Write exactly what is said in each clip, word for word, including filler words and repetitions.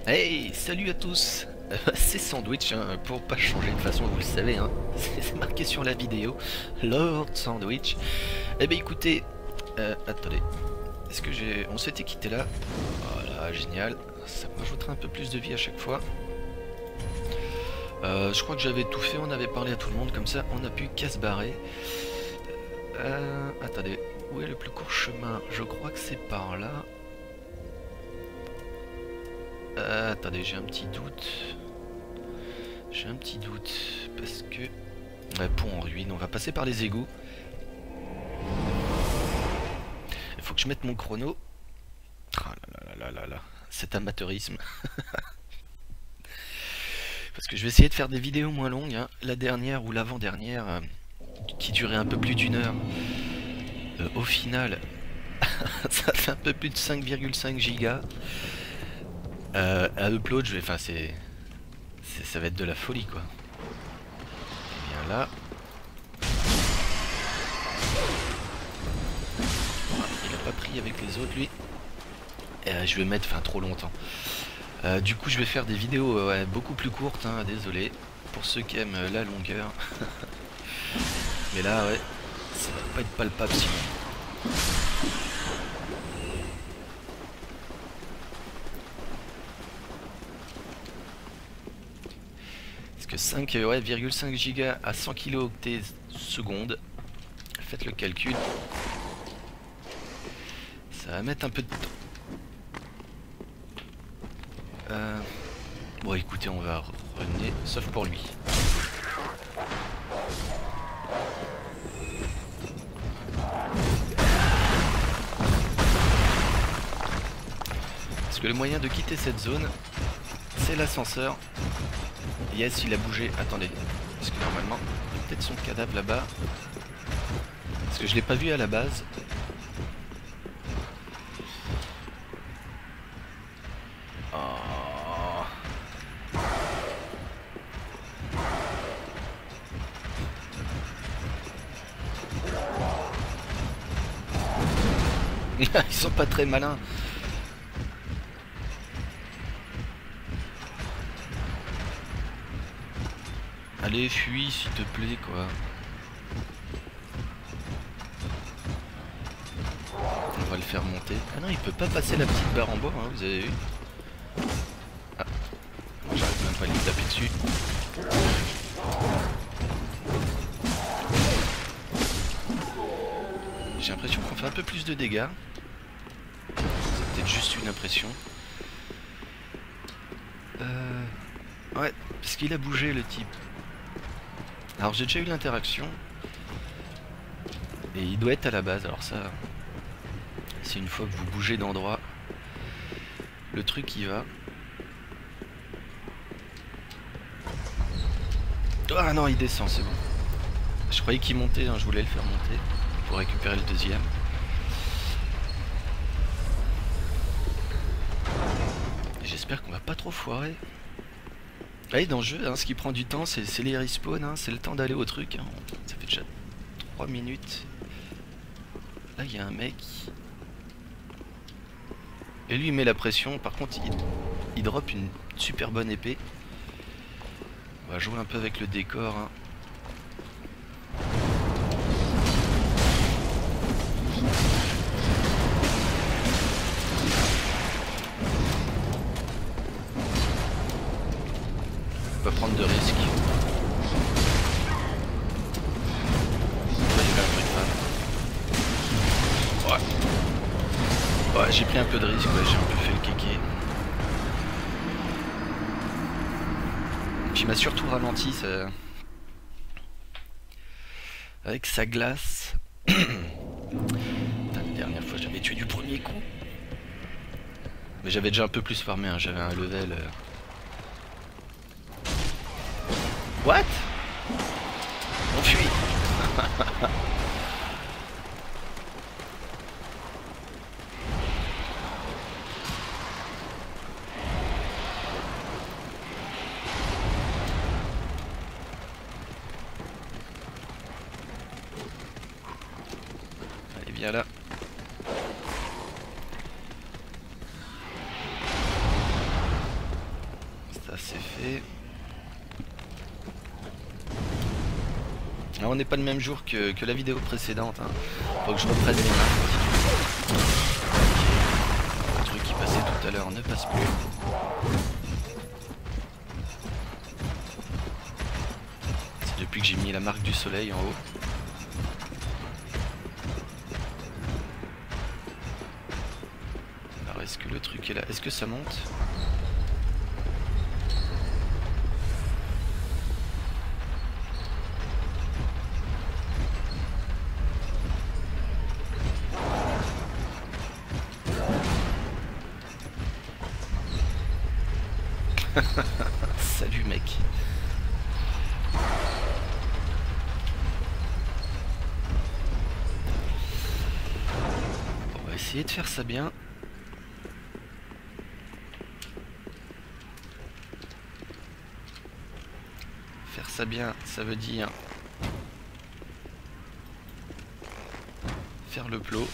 Hey, salut à tous. Euh, C'est Sandwich, hein, pour pas changer de façon, vous le savez, hein. C'est marqué sur la vidéo, Lord Sandwich. Eh ben écoutez, euh, attendez, est-ce que j'ai... On s'était quitté là. Voilà, génial. Ça me rajoutera un peu plus de vie à chaque fois. Euh, je crois que j'avais tout fait, on avait parlé à tout le monde, comme ça on a pu qu'à se barrer. Euh, attendez, où est le plus court chemin? Je crois que c'est par là. Euh, attendez, j'ai un petit doute. J'ai un petit doute. Parce que... Ouais, pont en ruine, on va passer par les égouts. Il faut que je mette mon chrono. Ah là là là là là. Cet amateurisme. Parce que je vais essayer de faire des vidéos moins longues, hein. La dernière ou l'avant-dernière, euh, qui durait un peu plus d'une heure. Euh, au final, ça fait un peu plus de cinq virgule cinq gigas. Euh, à upload, je vais... Enfin, c'est... Ça va être de la folie, quoi. Et bien là... Il a pas pris avec les autres, lui. Euh, je vais mettre... Enfin, trop longtemps. Euh, du coup, je vais faire des vidéos euh, ouais, beaucoup plus courtes, hein, désolé. Pour ceux qui aiment euh, la longueur. Mais là, ouais, ça va pas être palpable sinon. Parce que cinq virgule cinq gigas à cent kilooctets secondes, faites le calcul. Ça va mettre un peu de temps. Euh... Bon, écoutez, on va revenir, sauf pour lui. Parce que le moyen de quitter cette zone, c'est l'ascenseur. Yes, il a bougé. Attendez, parce que normalement, il y a peut-être son cadavre là-bas. Parce que je l'ai pas vu à la base. Oh. Ils sont pas très malins. Allez, fuis s'il te plaît, quoi. On va le faire monter. Ah non, il peut pas passer la petite barre en bois, hein, vous avez vu. Ah, j'arrive même pas à lui taper dessus. J'ai l'impression qu'on fait un peu plus de dégâts. C'est peut-être juste une impression. Euh... Ouais, parce qu'il a bougé le type. Alors j'ai déjà eu l'interaction. Et il doit être à la base, alors ça... C'est une fois que vous bougez d'endroit. Le truc y va. Ah non, il descend, c'est bon. Je croyais qu'il montait, hein, je voulais le faire monter. Pour récupérer le deuxième. J'espère qu'on va pas trop foirer. Allez, dans le jeu, hein, ce qui prend du temps, c'est les respawns, hein, c'est le temps d'aller au truc. Hein. Ça fait déjà trois minutes. Là, il y a un mec. Et lui, il met la pression. Par contre, il, il drop une super bonne épée. On va jouer un peu avec le décor. Hein. Pas prendre de risques. Ouais. Ouais, j'ai pris un peu de risque, ouais, j'ai un peu fait le kéké. Puis il m'a surtout ralenti ça... avec sa glace. Putain, la dernière fois j'avais tué du premier coup. Mais j'avais déjà un peu plus farmé, hein, j'avais un level... Euh... What? On fuit. Allez, viens là. c'est fait. Alors, on n'est pas le même jour que, que la vidéo précédente. Hein. Faut que je reprenne mes mains. Le truc qui passait tout à l'heure ne passe plus. C'est depuis que j'ai mis la marque du soleil en haut. Alors est-ce que le truc est là? Est-ce que ça monte? Salut mec. On va essayer de faire ça bien. Faire ça bien, ça veut dire faire le plot.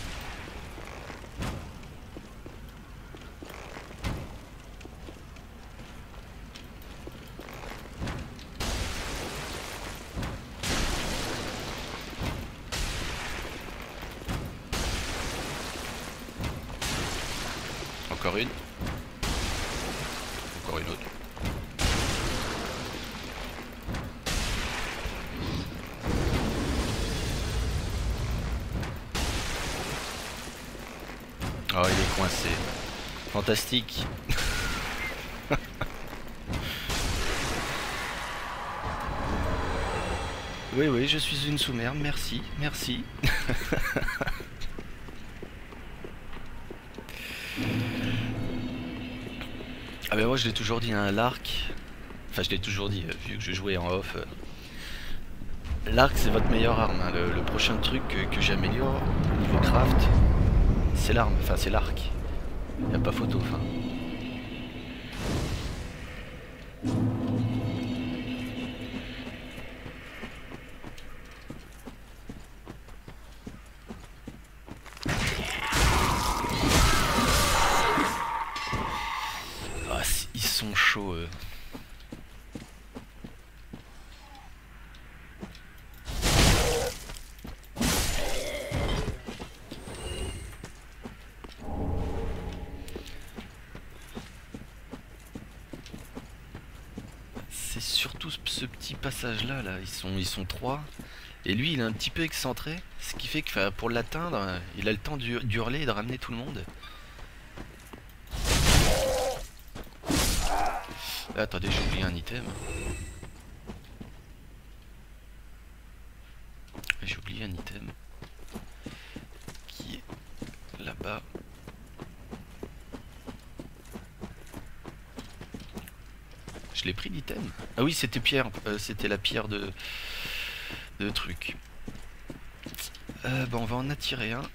Encore une. Encore une autre. Oh, il est coincé. Fantastique. Oui, oui, je suis une sous-merde. Merci, merci. Ah ben moi je l'ai toujours dit, hein, l'arc, enfin je l'ai toujours dit, euh, vu que je jouais en off, euh, l'arc c'est votre meilleure arme, hein. le, le prochain truc que, que j'améliore niveau craft, c'est l'arme, enfin c'est l'arc, y a pas photo, enfin. Ah, ils sont chauds eux. C'est surtout ce petit passage là, là, ils sont, ils sont trois. Et lui il est un petit peu excentré, ce qui fait que pour l'atteindre, il a le temps d'hurler et de ramener tout le monde. Ah, attendez, j'ai oublié un item. J'ai oublié un item qui est là-bas. Je l'ai pris l'item. Ah oui, c'était pierre, euh, c'était la pierre de, de truc. Euh, bon, on va en attirer un.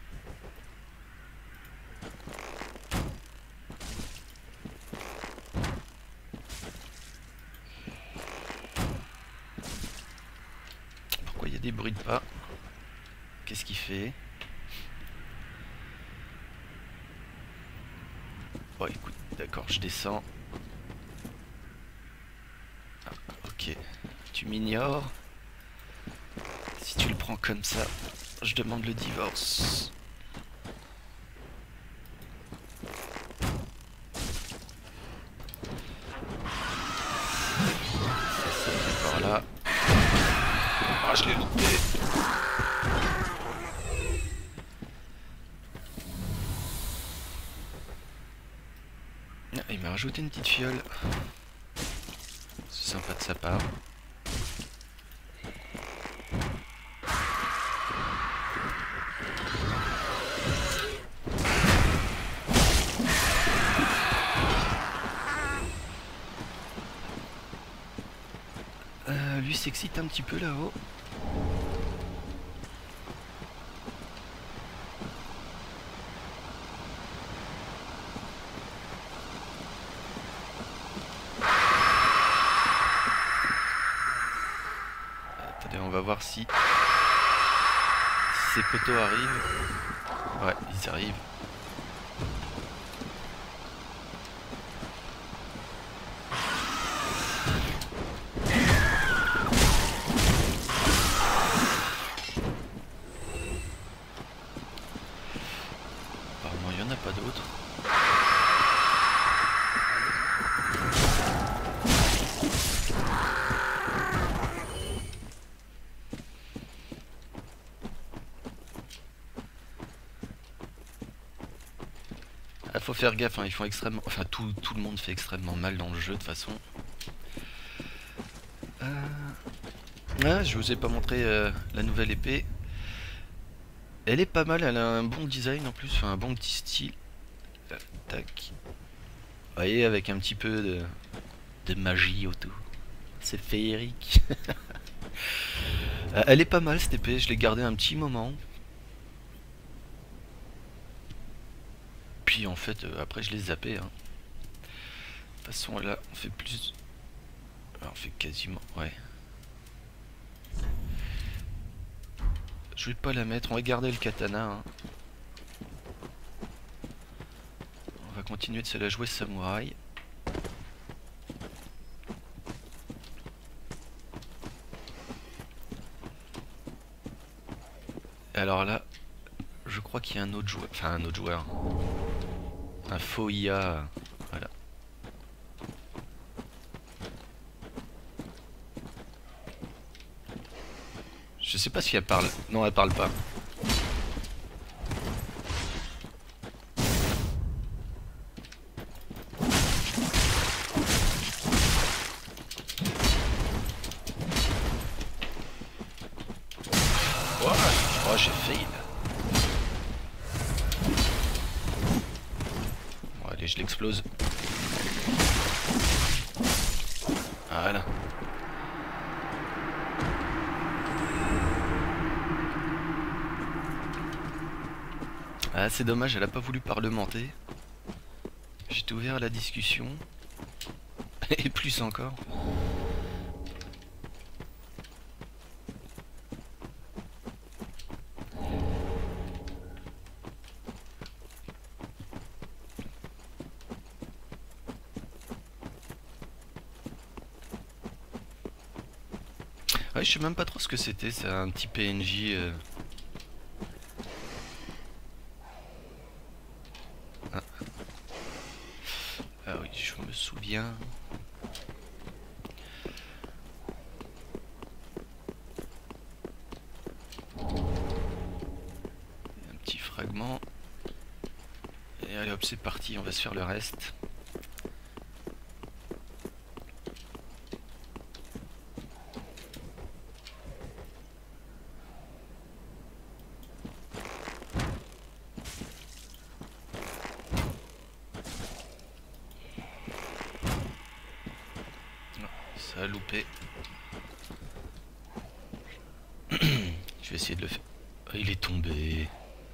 Pourquoi il y a des bruits de pas? Qu'est-ce qu'il fait? Bon, écoute, d'accord, je descends. Ah, ok, tu m'ignores. Si tu le prends comme ça, je demande le divorce. Ça, c'est par là. Ah, je l'ai loupé. Ah, il m'a rajouté une petite fiole. C'est sympa de sa part. Euh, lui s'excite un petit peu là-haut. Attendez, on va voir si, si ces poteaux arrivent. Ouais, ils arrivent. faire gaffe, hein, ils font extrêmement... Enfin, tout, tout le monde fait extrêmement mal dans le jeu, de toute façon. Euh... Ah, je vous ai pas montré euh, la nouvelle épée. Elle est pas mal, elle a un bon design en plus, enfin un bon petit style. Euh, tac. Vous voyez, avec un petit peu de, de magie autour. C'est féerique. euh, elle est pas mal cette épée, je l'ai gardée un petit moment. Puis en fait, euh, après je l'ai zappé. Hein. De toute façon, là, on fait plus... Alors, on fait quasiment... Ouais. Je vais pas la mettre, on va garder le katana. Hein. On va continuer de se la jouer samouraï. Alors là, je crois qu'il y a un autre joueur, enfin un autre joueur, un faux I A, voilà. Je sais pas si elle parle, non elle parle pas. Oh, j'ai fail. Bon, allez, je l'explose. Voilà. Ah, c'est dommage, elle a pas voulu parlementer. J'étais ouvert à la discussion. Et plus encore. Ouais, je sais même pas trop ce que c'était, c'est un petit P N J. Euh... Ah. ah oui, je me souviens. Un petit fragment. Et allez hop, c'est parti, on va se faire le reste. Ça a loupé. Je vais essayer de le faire. Oh, il est tombé.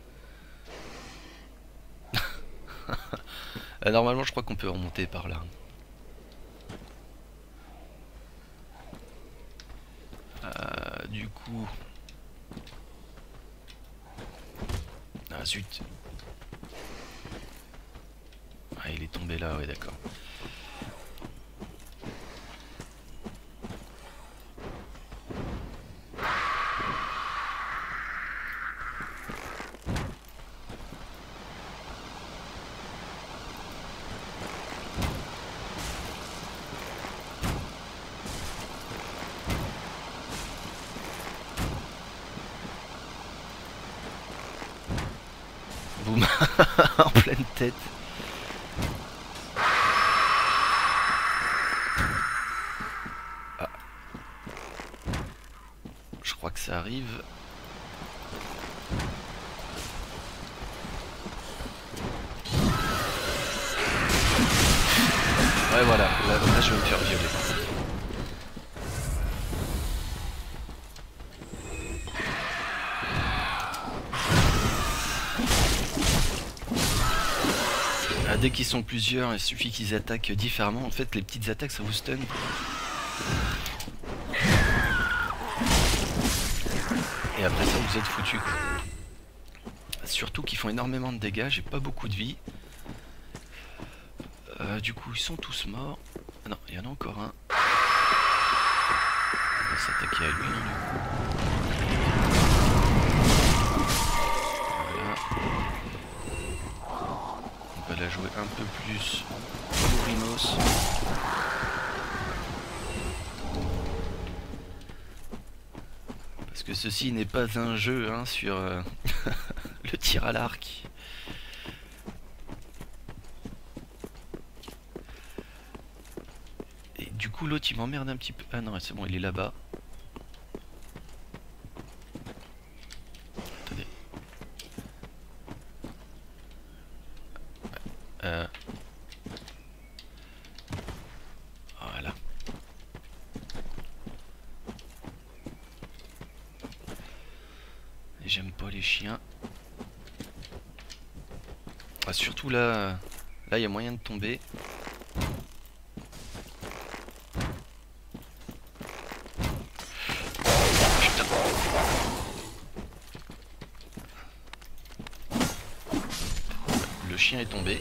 euh, normalement, je crois qu'on peut remonter par là. Euh, du coup... Ah zut. Ah, il est tombé là, ouais, d'accord. Boum. En pleine tête. Ah. Je crois que ça arrive. Ouais voilà, là, là je vais me faire violer. Ah, dès qu'ils sont plusieurs, il suffit qu'ils attaquent différemment. En fait, les petites attaques, ça vous stun. Et après ça, vous êtes foutu. Surtout qu'ils font énormément de dégâts, j'ai pas beaucoup de vie. Euh, du coup, ils sont tous morts. Ah non, il y en a encore un. On va s'attaquer à lui. Voilà. On va la jouer un peu plus Bourrinos. Parce que ceci n'est pas un jeu hein, sur euh, le tir à l'arc. du coup l'autre il m'emmerde un petit peu. Ah non c'est bon, il est là-bas. Attendez. Euh... Voilà. J'aime pas les chiens. Ah, surtout là, là il y a moyen de tomber. Putain. Le chien est tombé.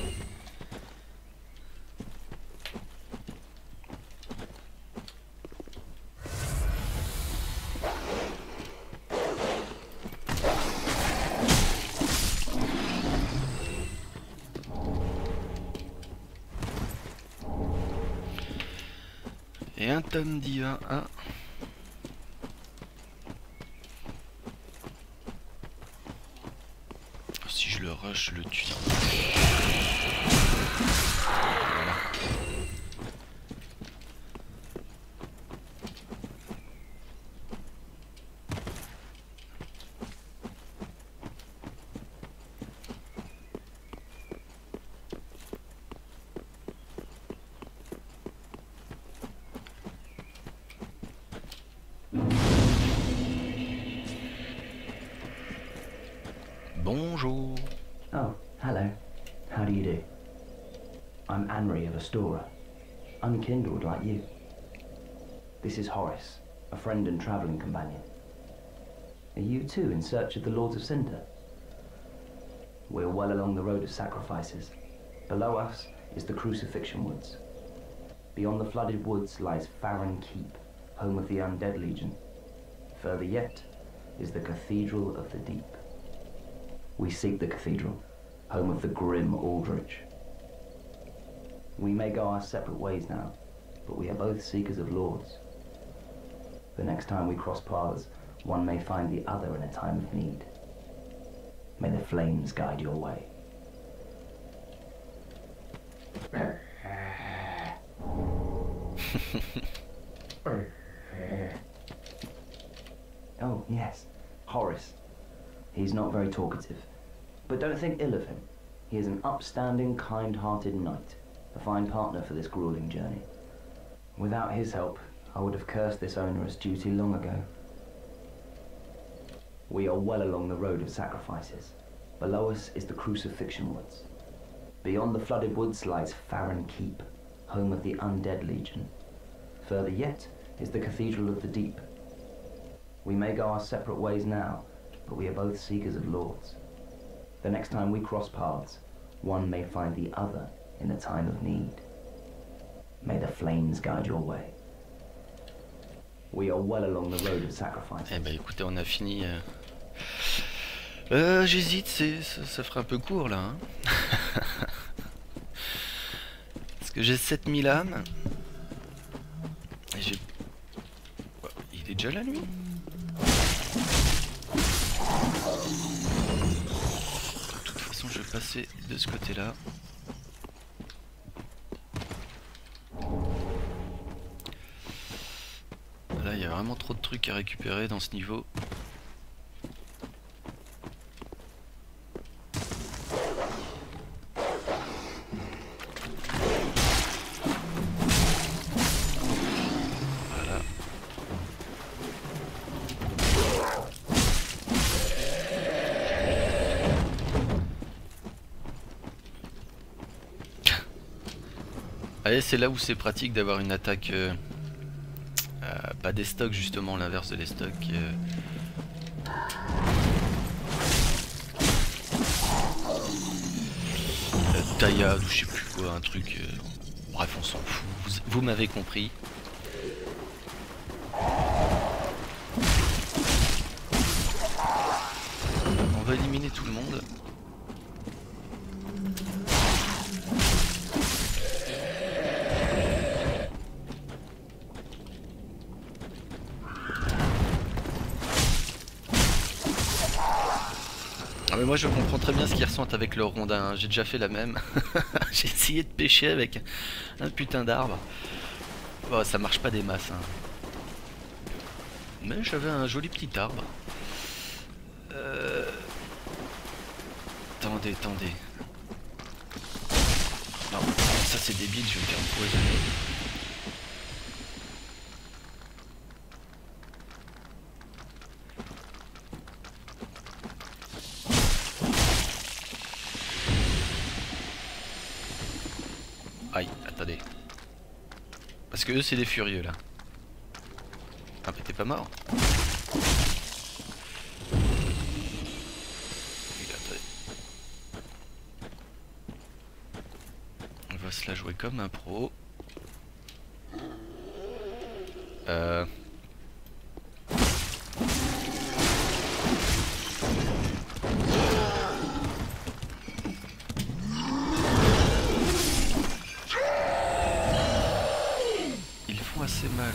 Et un tome divin un. Si je le rush, je le tue. Voilà. Bonjour. Oh, hello. How do you do? I'm Anri of Astora, unkindled like you. This is Horace, a friend and travelling companion. Are you too in search of the Lords of Cinder? We're well along the road of sacrifices. Below us is the Crucifixion Woods. Beyond the flooded woods lies Farron Keep, home of the Undead Legion. Further yet is the Cathedral of the Deep. We seek the cathedral, home of the grim Aldrich. We may go our separate ways now, but we are both seekers of lords. The next time we cross paths, one may find the other in a time of need. May the flames guide your way. Oh, yes, Horace. He's not very talkative. But don't think ill of him. He is an upstanding, kind-hearted knight, a fine partner for this grueling journey. Without his help, I would have cursed this onerous duty long ago. We are well along the road of sacrifices. Below us is the Crucifixion Woods. Beyond the flooded woods lies Farron Keep, home of the Undead Legion. Further yet is the Cathedral of the Deep. We may go our separate ways now, but we are both seekers of lords. The next time we cross paths, one may find the other in a time of need. May the flames guide your way. We are well along the road of sacrifice. Eh ben écoutez, on a fini. Euh... Euh, J'hésite, c'est, ça, ça ferait un peu court là. Hein. Parce que j'ai sept mille âmes. Et j'ai... Il est déjà là lui? De toute façon, je vais passer de ce côté-là. Là, il y a vraiment trop de trucs à récupérer dans ce niveau. Voilà. Allez, c'est là où c'est pratique d'avoir une attaque... Euh... Euh, pas des stocks justement, l'inverse de les stocks. Euh... Euh, taillade ou je sais plus quoi, un truc. Euh... Bref, on s'en fout. Vous, vous m'avez compris. On va éliminer tout le monde. Mais moi je comprends très bien ce qu'ils ressentent avec leur rondin, hein. J'ai déjà fait la même. J'ai essayé de pêcher avec un putain d'arbre. Bon, ça marche pas des masses, hein. Mais j'avais un joli petit arbre. Euh... Attendez, attendez. Non, ça c'est débile, je vais me faire empoisonner. Aïe, attendez. Parce que eux c'est des furieux là. Ah mais t'es pas mort. On va se la jouer comme un pro. Euh... Ils font assez mal.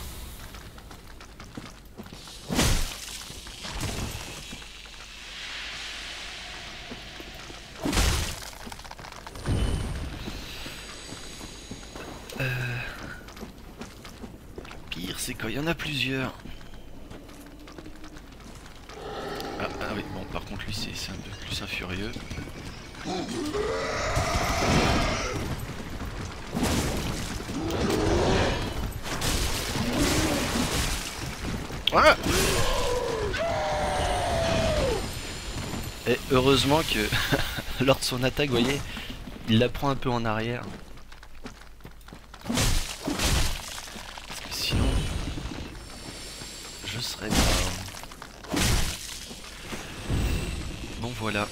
Euh... Pire c'est quand il y en a plusieurs. Ah, ah oui, bon par contre lui c'est un peu plus un furieux. Ah et heureusement que lors de son attaque, vous voyez, il la prend un peu en arrière. Parce que sinon, je serais mort. Bon voilà.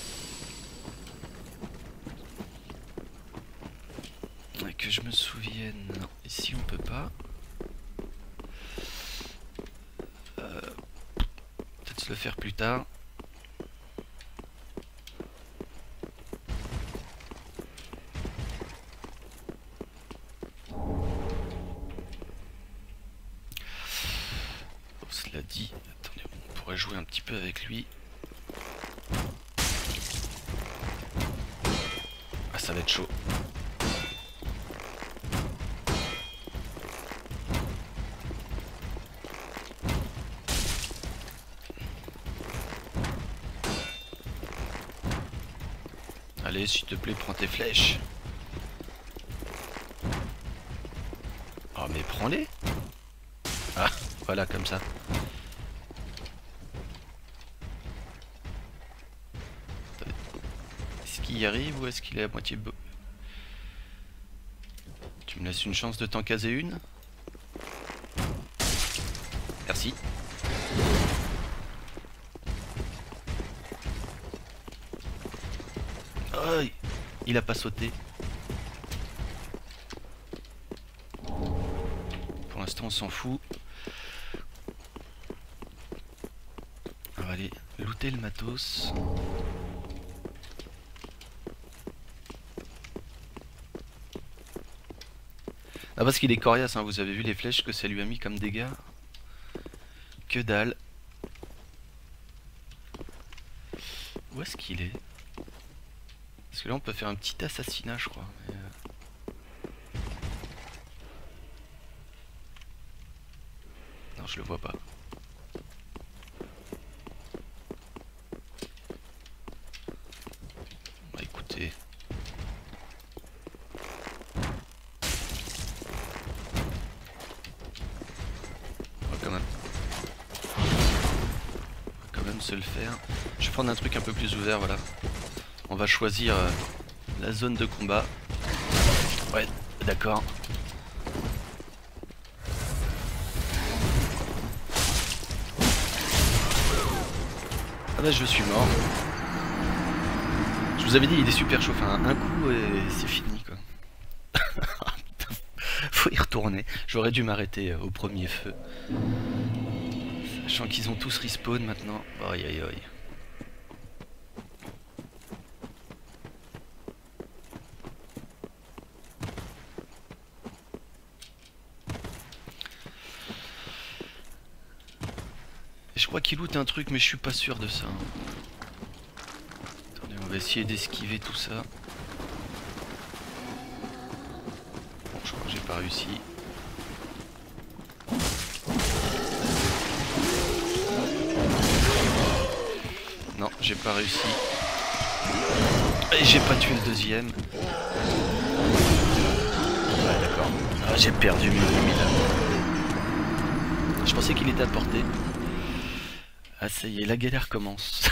Que je me souvienne. Non, ici on peut pas. Euh, Peut-être se le faire plus tard. Bon, cela dit, attendez, on pourrait jouer un petit peu avec lui. Ah, ça va être chaud. Allez, s'il te plaît, prends tes flèches. Oh, mais prends-les. Ah, voilà, comme ça. Est-ce qu'il y arrive ou est-ce qu'il est à moitié beau? Tu me laisses une chance de t'en caser une? Merci. Oh, il a pas sauté. Pour l'instant on s'en fout. On va aller looter le matos. Ah, parce qu'il est coriace, hein, vous avez vu les flèches que ça lui a mis comme dégâts. Que dalle. Où est-ce qu'il est? Parce que là on peut faire un petit assassinat je crois. Mais euh... non, je le vois pas. Bah écoutez. On va quand même... on va quand même se le faire. Je vais prendre un truc un peu plus ouvert, voilà. On va choisir euh, la zone de combat. Ouais, d'accord. Ah bah je suis mort. Je vous avais dit il est super chaud, enfin un coup et c'est fini quoi. Faut y retourner. J'aurais dû m'arrêter au premier feu. Sachant qu'ils ont tous respawn maintenant. Aïe aïe aïe. Je crois qu'il loot un truc mais je suis pas sûr de ça. Attendez, on va essayer d'esquiver tout ça. Bon, je crois que j'ai pas réussi. j'ai pas réussi. Et j'ai pas tué le deuxième. Ouais, d'accord. Ah, j'ai perdu mes ennemis là. Je pensais qu'il était à portée. Ah, ça y est, la galère commence.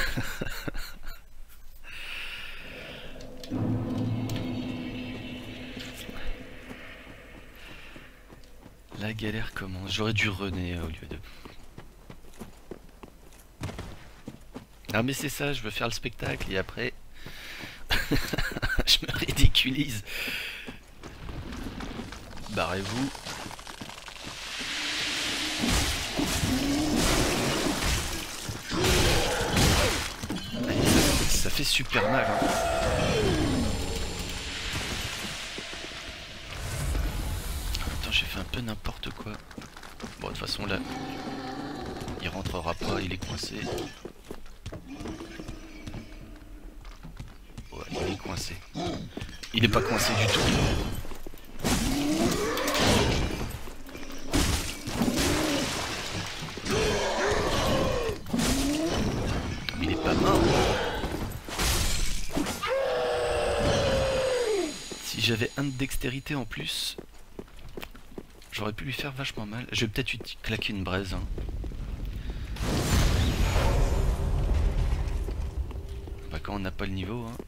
La galère commence. J'aurais dû runner au lieu de... Ah mais c'est ça, je veux faire le spectacle et après... je me ridiculise. Barrez-vous. Ça, ça fait super mal. Hein. Attends, j'ai fait un peu n'importe quoi. Bon, de toute façon là, il rentrera pas, il est coincé. Ouais, il est coincé. Il est pas coincé du tout. Il est pas mort. Si j'avais un de dextérité en plus, j'aurais pu lui faire vachement mal. Je vais peut-être lui claquer une braise. Hein. Bah, quand on n'a pas le niveau. Hein.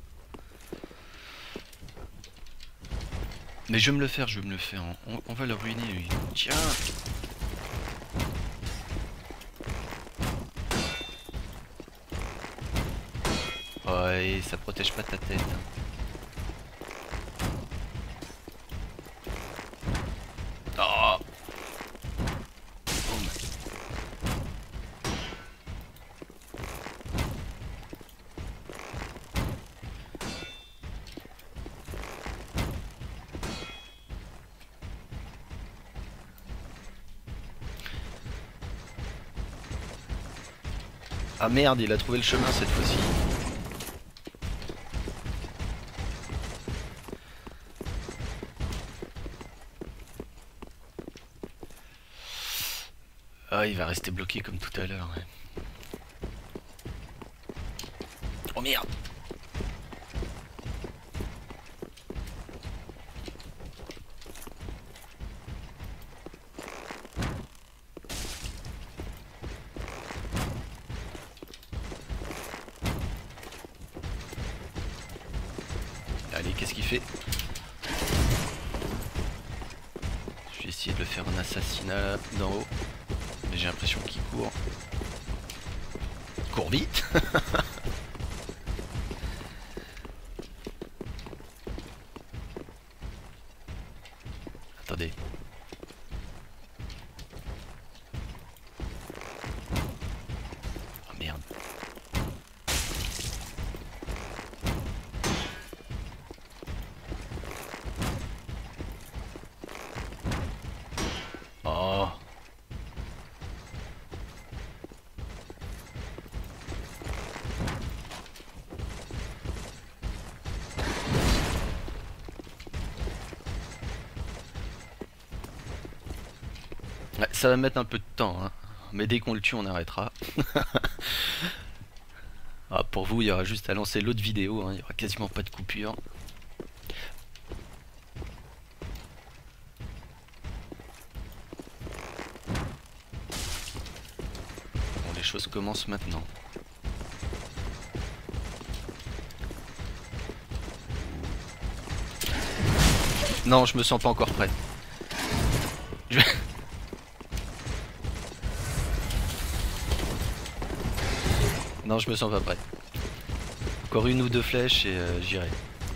Mais je vais me le faire, je vais me le faire. On, on va le ruiner lui. Tiens. Ouais, ça protège pas ta tête. Oh. Boum. Ah merde, il a trouvé le chemin cette fois-ci. Ah, il va rester bloqué comme tout à l'heure. Ouais. Oh merde! Allez, qu'est-ce qu'il fait? Je vais essayer de le faire un assassinat d'en haut. Mais j'ai l'impression qu'il court. Cours vite. Attendez. Oh merde. Oh. Ouais, ça va mettre un peu de temps, hein. Mais dès qu'on le tue, on arrêtera. Ah, pour vous, il y aura juste à lancer l'autre vidéo, hein. Il y aura quasiment pas de coupure. Bon, les choses commencent maintenant. Non, je me sens pas encore prêt. Je... Non, je me sens pas prêt. Encore une ou deux flèches et euh, j'irai.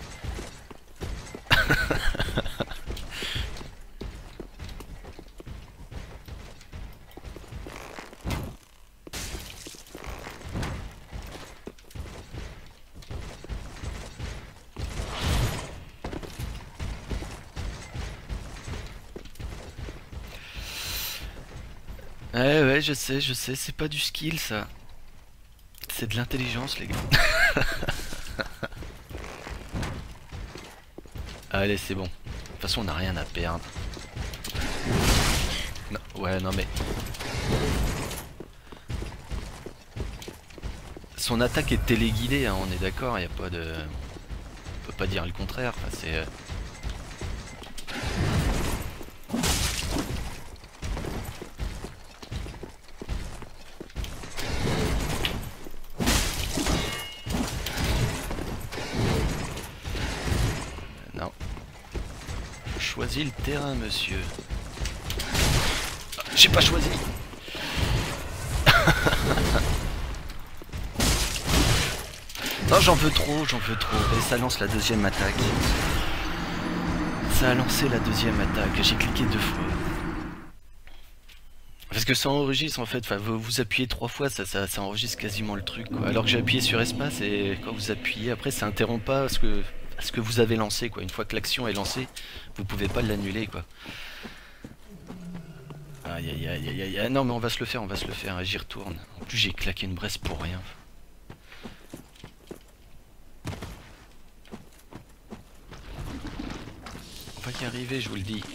Ouais, ouais, je sais, je sais, c'est pas du skill ça. C'est de l'intelligence, les gars. Allez, c'est bon. De toute façon, on n'a rien à perdre. Non, ouais, non mais... Son attaque est téléguidée, hein, on est d'accord, il n'y a pas de... On peut pas dire le contraire, enfin, c'est... euh, Non. Choisis le terrain, monsieur. Ah, j'ai pas choisi. Non, j'en veux trop, j'en veux trop. Et ça lance la deuxième attaque. Ça a lancé la deuxième attaque. J'ai cliqué deux fois. Parce que ça enregistre en fait. Enfin, vous, vous appuyez trois fois, ça, ça, ça enregistre quasiment le truc, quoi. Alors que j'ai appuyé sur espace et quand vous appuyez, après ça interrompt pas ce que, ce que vous avez lancé, quoi. Une fois que l'action est lancée, vous pouvez pas l'annuler, quoi. Aïe aïe aïe aïe aïe. Ah non, mais on va se le faire, on va se le faire. J'y retourne. En plus, j'ai claqué une braise pour rien. On va y arriver, je vous le dis.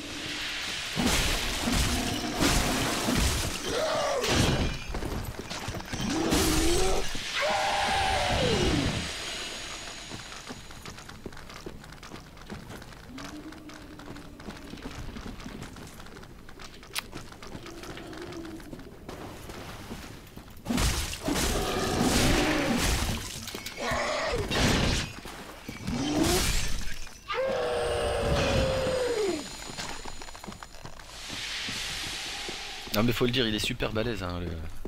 Non mais faut le dire, il est super balèze, hein, le...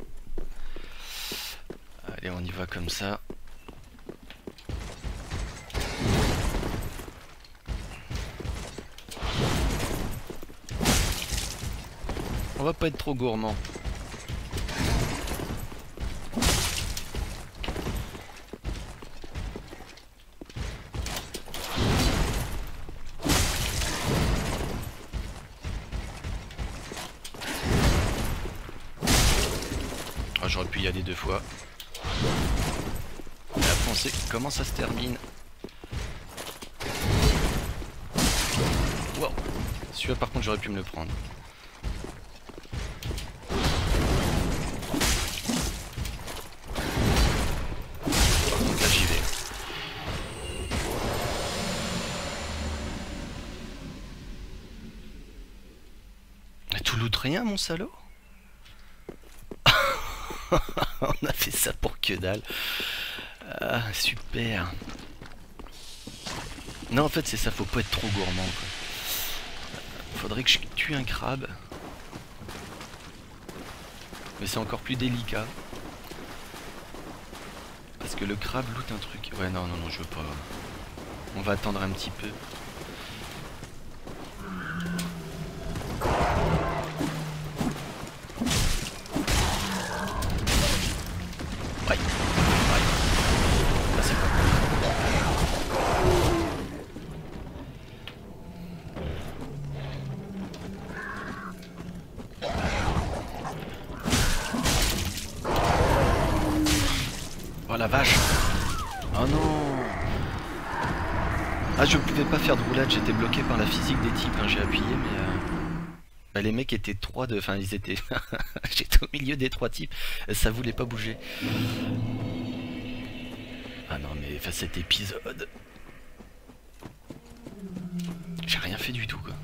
Allez, on y va comme ça. On va pas être trop gourmand. Oh, j'aurais pu y aller deux fois. Et après on sait comment ça se termine. Wow. Celui-là par contre j'aurais pu me le prendre. Par contre là j'y vais. Tout loot rien mon salaud. On a fait ça pour que dalle. Ah, super. Non, en fait, c'est ça, faut pas être trop gourmand, quoi. Faudrait que je tue un crabe. Mais c'est encore plus délicat. Parce que le crabe loot un truc. Ouais, non, non, non, je veux pas. On va attendre un petit peu. Ouais. Ouais. Là, c'est pas bon. Oh la vache. Oh non. Ah, je pouvais pas faire de roulade, j'étais bloqué par la physique des types quand j'ai appuyé, mais... Euh... Bah, les mecs étaient trois de... Enfin, ils étaient... J'étais au milieu des trois types, ça voulait pas bouger. Ah non, mais enfin, cet épisode... J'ai rien fait du tout, quoi.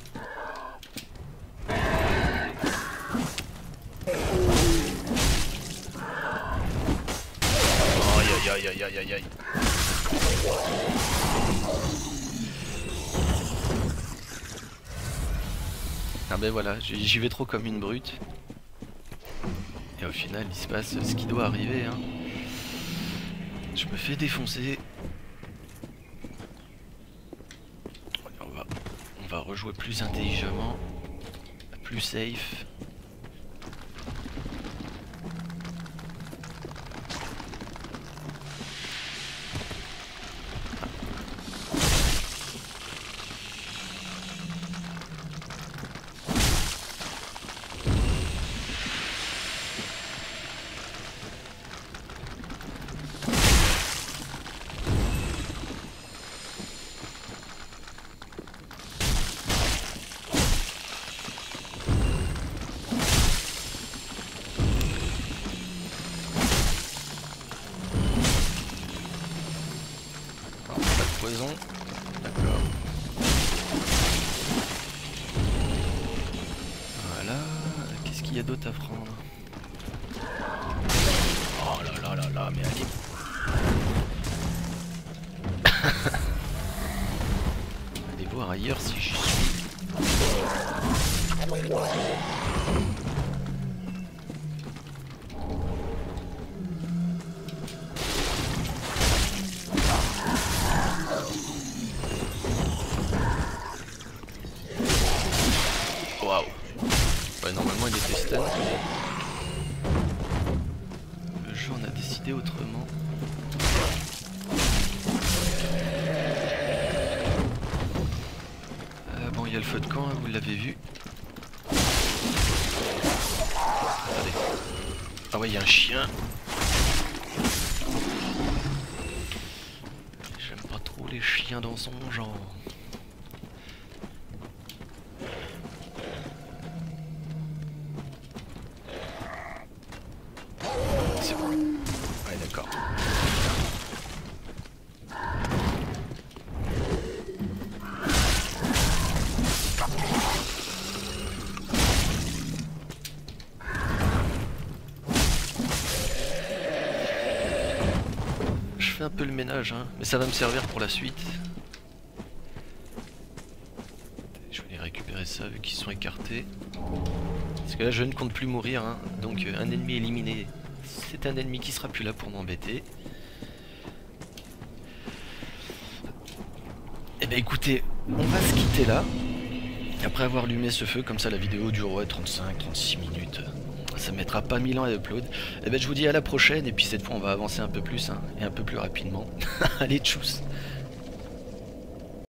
Aïe aïe aïe aïe aïe aïe. Ah ben voilà, j'y vais trop comme une brute. Et au final, il se passe ce qui doit arriver, hein. Je me fais défoncer. On va, on va rejouer plus intelligemment, plus safe. raison. D'accord. Voilà. Qu'est-ce qu'il y a d'autre à prendre? Oh là là là là, mais allez. Allez voir ailleurs si j'y suis. Waouh. Ouais, normalement il était stun. Le jeu en a décidé autrement. Euh, bon, il y a le feu de camp, hein, vous l'avez vu. Allez. Ah ouais, il y a un chien. J'aime pas trop les chiens dans son genre. C'est bon. Ouais, d'accord. Je fais un peu le ménage, hein, mais ça va me servir pour la suite. Je vais aller récupérer ça vu qu'ils sont écartés. Parce que là je ne compte plus mourir, hein. Donc euh, un ennemi éliminé, c'est un ennemi qui sera plus là pour m'embêter. Et ben écoutez, on va se quitter là. Après avoir allumé ce feu, comme ça la vidéo dure ouais, trente-cinq trente-six minutes. Ça ne mettra pas mille ans à upload. Et ben je vous dis à la prochaine, et puis cette fois on va avancer un peu plus, hein, et un peu plus rapidement. Allez, tchuss.